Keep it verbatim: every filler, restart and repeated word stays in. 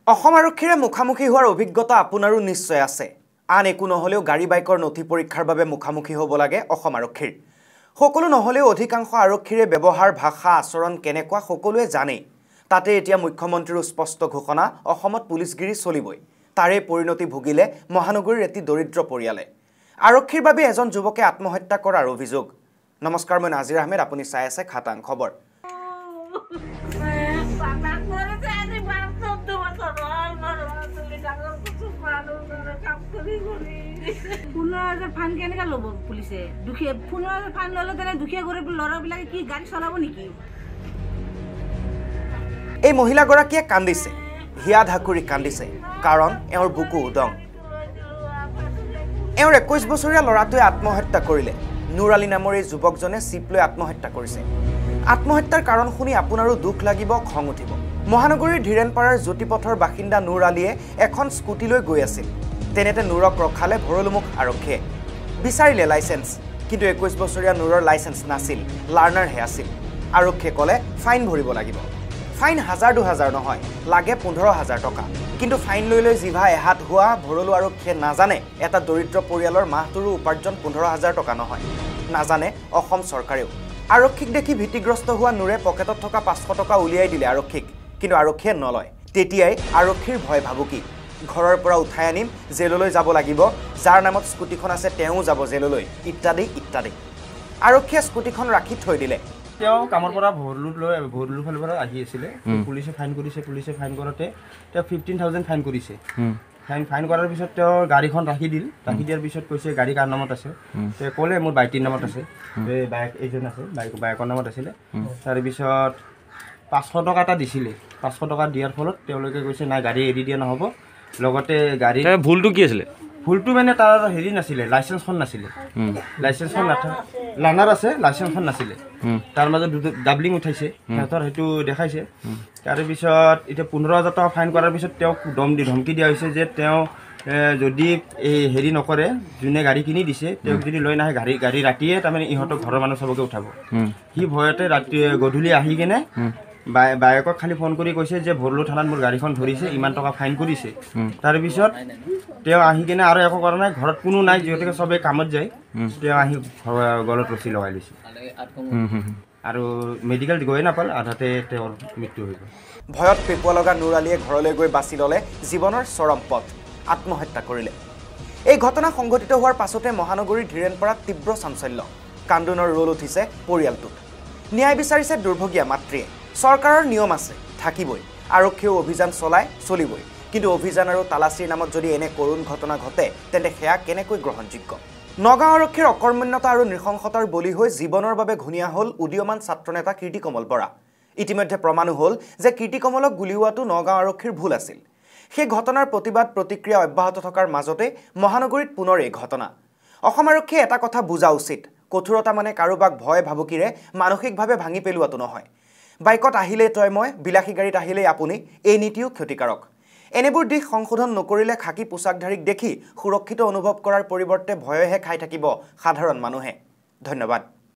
অসম আৰক্ষীৰে মুখামুখি হোৱাৰ অভিজ্ঞতা আপোনাৰো নিশ্চয় আছে। আন একো নহলেও গাড়ী বাইকৰ নথি পৰীক্ষাৰ বাবে মুখামুখি হ'ব লাগে অসম আৰক্ষীৰ। সকলো নহলেও অধিকাংশ আৰক্ষীৰে ব্যৱহাৰ ভাষা আচৰণ কেনেকুৱা সকলোৱে জানে। তাতে এতিয়া মুখ্যমন্ত্ৰীৰ স্পষ্ট ঘোষণা অসমত পুলিচগিৰি চলিবই। তাৰে পৰিণতি ভুগিলে মহানগৰীৰ এটি দৰিদ্ৰ পৰিয়ালে। আৰক্ষীৰ বাবে এজন যুৱকে আত্মহত্যা কৰাৰ অভিযোগ। নমস্কাৰ, মই নাজিৰ আহমেদ, আপুনি চাই আছে খাটাং খবৰ। ফাইন কেনেকৈ ল'ব পুলিচে? দুখীয়া ফোনৰ ফাইন ল'লে তেনে দুখীয়া গৰীব ল'ৰাবিলাকে কি গাড়ী চলাব নেকি? এই মহিলাগৰাকীয়ে কান্দিছে, হিয়া ধাকুৰি কান্দিছে, কাৰণ এওঁৰ বুকু উদং। এওঁৰ একৈশ বছৰীয়া ল'ৰাটোৱে আত্মহত্যা কৰিলে। নুৰ আলী নামৰ এই যুৱকজনে চিপ লৈ আত্মহত্যা কৰিছে। আত্মহত্যাৰ কাৰণ শুনি আপোনাৰো দুখ লাগিব, খং উঠিব। মহানগৰীৰ ধীৰেনপাৰাৰ জ্যোতিপথৰ বাসিন্দা নুৰ আলীয়ে এখন স্কুটি লৈ গৈ আছিল। তেনেতে নুৰক ৰখালে ভৰলুমুখ আৰক্ষীয়ে। বিচাৰিলে লাইচেন্স, কিন্তু একৈশ বছৰীয়া নুৰৰ লাইচেন্স নাছিল, লাৰ্ণাৰহে আছিল। আৰক্ষীয়ে ক'লে ফাইন ভৰিব লাগিব। ফাইন হাজাৰ দুহাজাৰ নহয়, লাগে পোন্ধৰ হাজাৰ টকা। কিন্তু ফাইন লৈ লৈ জিভা এহাত হোৱা ভৰলু আৰক্ষীয়ে নাজানে এটা দৰিদ্ৰ পৰিয়ালৰ মাহটোৰো উপাৰ্জন পোন্ধৰ হাজাৰ টকা নহয়। নাজানে অসম চৰকাৰেও। আৰক্ষীক দেখি ভীতিগ্ৰস্ত হোৱা নুৰে পকেটত থকা পাঁচশ টকা উলিয়াই দিলে আৰক্ষীক, কিন্তু আৰক্ষীয়ে নলয়। তেতিয়াই আৰক্ষীৰ ভয় ভাবুকি। ঘৰৰ পৰা উঠাই আনিম, জেললৈ যাব লাগিব, যাৰ নামত স্কুটিখন আছে তেওঁ যাব জেললৈ, ইত্যাদি ইত্যাদি। আৰক্ষীয়ে স্কুটিখন ৰাখি থৈ দিলে। তেওঁ কামৰ পৰা ভৰলুত লৈ ভৰলুৰ ফালৰ পৰা আহি আছিলে। পুলিচে ফাইন কৰিছে। পুলিচে ফাইন কৰোঁতে তেওঁ ফিফটিন থাউজেণ্ড ফাইন কৰিছে। ফাইন ফাইন কৰাৰ পিছত তেওঁ গাড়ীখন ৰাখি দিল। ৰাখি দিয়াৰ পিছত কৈছে গাড়ী কাৰ নামত আছে? তেওঁ ক'লে মোৰ বাইটিৰ নামত আছে, এই বাইক এইজন আছে, বাইক বাইকৰ নামত আছিলে। তাৰপিছত পাঁচশ টকা এটা দিছিলে। পাঁচশ টকা দিয়াৰ ফলত তেওঁলোকে কৈছে নাই, গাড়ী এৰি দিয়া নহ'ব। লগতে গাড়ী ভুলটো কি আছিলে? ভুলটো মানে তাৰ হেৰি নাছিলে, লাইচেন্সখন নাছিলে। লাইচেন্সখন নাথাকে, লাৰ্ণাৰ আছে, লাইচেন্সখন নাছিলে। তাৰ মাজত দুটা ডাবলিং উঠাইছে, সিহঁতৰ সেইটো দেখাইছে। তাৰপিছত এতিয়া পোন্ধৰ হাজাৰ টকা ফাইন কৰাৰ পিছত তেওঁক দম দি ধমকি দিয়া হৈছে যে তেওঁ যদি এই হেৰি নকৰে, যোনে গাড়ী কিনি দিছে তেওঁক যদি লৈ নাহে, গাড়ী গাড়ী ৰাতিয়ে তাৰমানে ইহঁতক ঘৰৰ মানুহ চবকে উঠাব। সি ভয়তে ৰাতি গধূলি আহি কেনে বাই বায়েকক খালি ফোন কৰি কৈছে যে ভৰলু থানাত মোৰ গাড়ীখন ধৰিছে, ইমান টকা ফাইন কৰিছে। তাৰপিছত তেওঁ আহি কেনে আৰু একো কৰা নাই, ঘৰত কোনো নাই, যিহেতুকে চবেই কামত যায়। তেওঁ আহি গলত ৰছী লগাই লৈছে আৰু মেডিকেল গৈ নাপাল, আধাতে তেওঁৰ মৃত্যু হৈ গ'ল। ভয়ত পেপুৱা লগা নুৰ আলীয়ে ঘৰলৈ গৈ বাছি ল'লে জীৱনৰ চৰম পথ, আত্মহত্যা কৰিলে। এই ঘটনা সংঘটিত হোৱাৰ পাছতে মহানগৰীৰ ধীৰেনপাৰাত তীব্ৰ চাঞ্চল্য, কান্দোনৰ ৰোল উঠিছে পৰিয়ালটোত। ন্যায় বিচাৰিছে দুৰ্ভগীয়া মাতৃয়ে। চৰকাৰৰ নিয়ম আছে, থাকিবই। আৰক্ষীয়েও অভিযান চলাই, চলিবই। কিন্তু অভিযান আৰু তালাচীৰ নামত যদি এনে কৰুণ ঘটনা ঘটে, তেন্তে সেয়া কেনেকৈ গ্ৰহণযোগ্য? নগাঁও আৰক্ষীৰ অকৰ্মণ্যতা আৰু নৃশংসতাৰ বলি হৈ জীৱনৰ বাবে ঘূণীয়া হ'ল উদীয়মান ছাত্ৰনেতা কীৰ্তিকমল বৰা। ইতিমধ্যে প্ৰমাণো হ'ল যে কীৰ্তিকমলক গুলীওৱাটো নগাঁও আৰক্ষীৰ ভুল আছিল। সেই ঘটনাৰ প্ৰতিবাদ প্ৰতিক্ৰিয়া অব্যাহত থকাৰ মাজতে মহানগৰীত পুনৰ এই ঘটনা। অসম আৰক্ষীয়ে এটা কথা বুজা উচিত, কঠোৰতা মানে কাৰোবাক ভয় ভাবুকিৰে মানসিকভাৱে ভাঙি পেলোৱাটো নহয়। বাইকত আহিলেই তই মই, বিলাসী গাড়ীত আহিলেই আপুনি, এই নীতিও ক্ষতিকাৰক। এনেবোৰ দিশ সংশোধন নকৰিলে খাকী পোছাকধাৰীক দেখি সুৰক্ষিত অনুভৱ কৰাৰ পৰিৱৰ্তে ভয়হে খাই থাকিব সাধাৰণ মানুহে। ধন্যবাদ।